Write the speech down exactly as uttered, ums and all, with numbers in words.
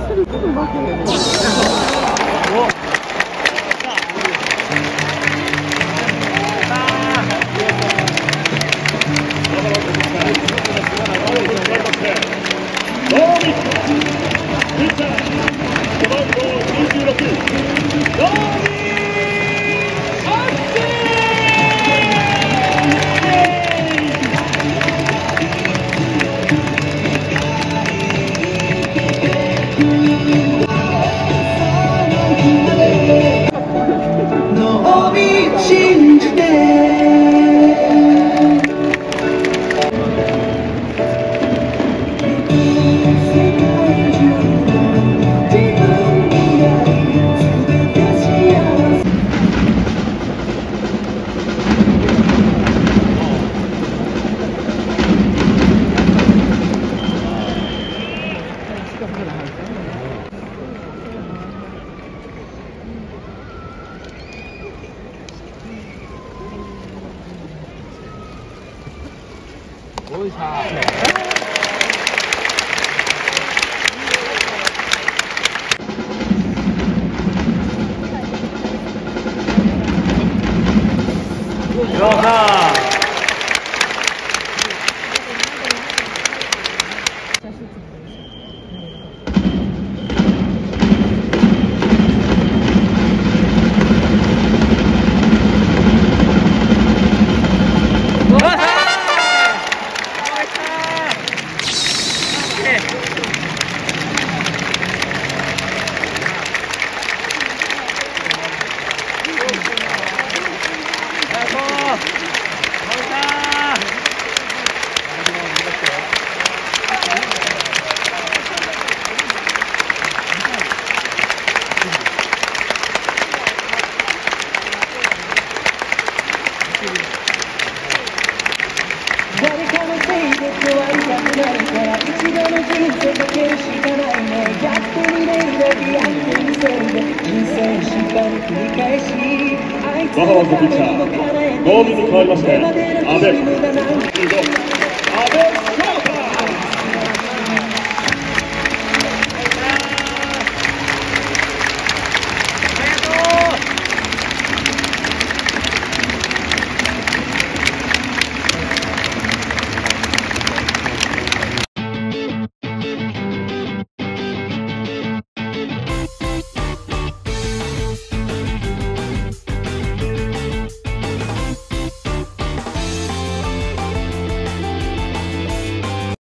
よいしょ。誰かのせいで怖いたくないから一度の人生かけるしかないね。やってみれるだけやってみせるで人生をしっかり繰り返しバハワズピッチャー、ゴールに変わりまして、阿部、阿部